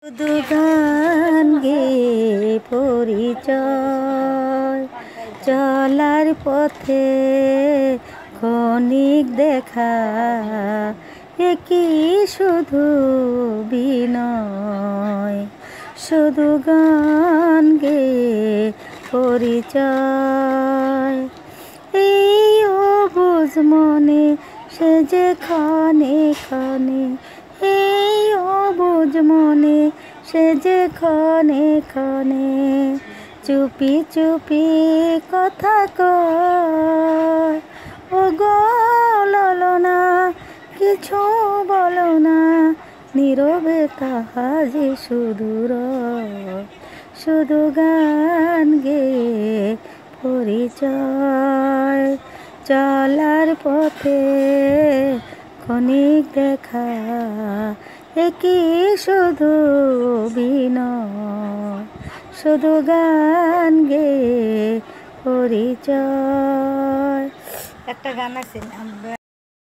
শুধু গান গেয়ে পরিচয় চলার পথে ক্ষণিক দেখা একই শুধু বিনয়। শুধু গান গেয়ে পরিচয় এই অবুঝ মনে সে যে ক্ষণে ক্ষণে এই অবুঝ মনে সে যে ক্ষণে ক্ষণে চুপি চুপি কথা কয়। ও গো ললনা কিছু বলো না, নীরবে তাহা যে সুদূর। শুধু গান গেয়ে পরিচয় চলার পথে ক্ষণিক দেখা একই শুধু বিনয়। শুধু গান গেয়ে পরিচয়। একটা গান আছে।